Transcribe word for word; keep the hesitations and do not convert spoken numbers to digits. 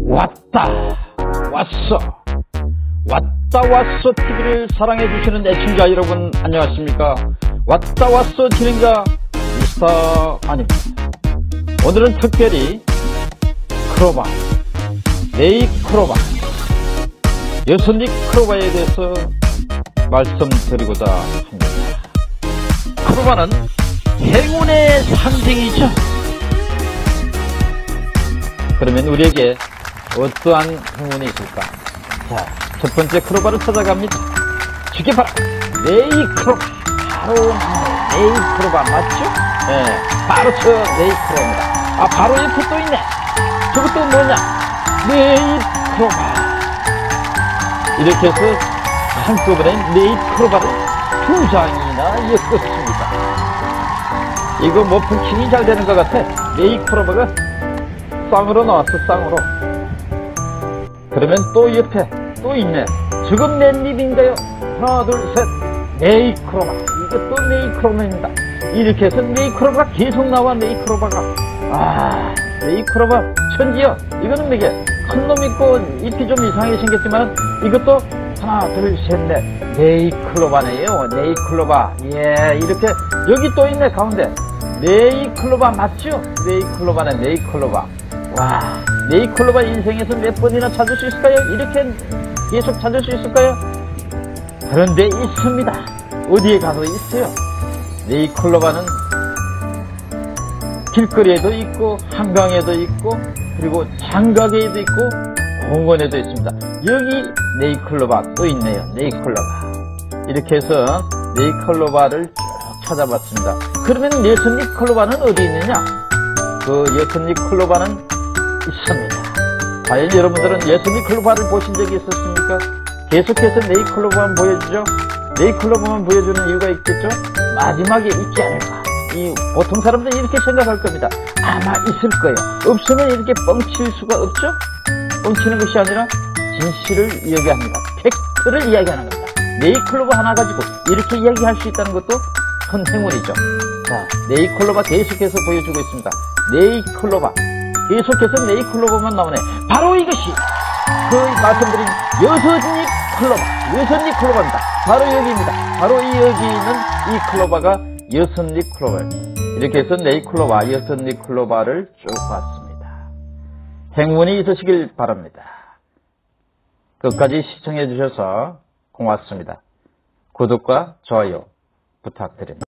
왔다 왔어 왔다 왔어 티비를 사랑해주시는 애청자 여러분 안녕하십니까. 왔다 왔어 진행자 미스터 아닙니다. 오늘은 특별히 크로바, 네이크로바, 여섯리 크로바에 대해서 말씀드리고자 합니다. 크로바는 행운의 상징이죠. 그러면 우리에게 어떠한 행운이 있을까? 자, 첫 번째 크로바를 찾아갑니다. 저게 바로 네이크로바. 바로 네이크로바 맞죠? 네, 바로 저 네이크로바입니다. 아, 바로 옆에 또 있네. 저것도 뭐냐? 네이크로바. 이렇게 해서 한꺼번에 네이크로바를 두 장이나 엮었습니다. 이거 뭐 부킹이 잘 되는 것 같아. 네이크로바가 쌍으로 나왔어, 쌍으로. 그러면 또 옆에 또 있네. 저건 맨입인가요? 하나, 둘, 셋. 네이크로바. 이것도 네이크로바입니다. 이렇게 해서 네이크로바가 계속 나와, 네이크로바가. 아, 네이크로바 천지야. 이거는 이게 큰 놈 있고 잎이 좀 이상하게 생겼지만 이것도 하나, 둘, 셋, 넷. 네이클로바네요. 네이클로바. 예, 이렇게 여기 또 있네, 가운데. 네이클로바 맞죠? 네이클로바네, 네이클로바. 와, 네이클로바 인생에서 몇 번이나 찾을 수 있을까요? 이렇게 계속 찾을 수 있을까요? 그런데 있습니다. 어디에 가서 있어요? 네이클로바는 길거리에도 있고 한강에도 있고 그리고 장가게에도 있고 공원에도 있습니다. 여기 네이클로바 또 있네요. 네이클로바. 이렇게 해서 네이클로바를 쭉 찾아봤습니다. 그러면 여섯리 클로바는 어디 있느냐? 그 여섯리 클로바는 있습니다. 과연 여러분들은 여섯리 클로바를 보신 적이 있었습니까? 계속해서 네이클로바만 보여주죠. 네이클로바만 보여주는 이유가 있겠죠? 마지막에 있지 않을까? 이 보통 사람들은 이렇게 생각할 겁니다. 아마 있을 거예요. 없으면 이렇게 뻥칠 수가 없죠? 뻥치는 것이 아니라 진실을 이야기합니다. 팩트를 이야기하는 겁니다. 네이클로바 하나 가지고 이렇게 이야기할 수 있다는 것도 큰 행운이죠. 자, 네이클로바 계속해서 보여주고 있습니다. 네이클로바. 계속해서 네이클로바만 나오네. 바로 이것이 그 말씀드린 여섯리 클로바. 여섯리 클로바입니다. 바로 여기입니다. 바로 이 여기 있는 이 클로바가 여섯리 클로바입니다. 이렇게 해서 네이클로바, 여섯리 클로바를 쭉 봤습니다. 행운이 있으시길 바랍니다. 끝까지 시청해 주셔서 고맙습니다. 구독과 좋아요 부탁드립니다.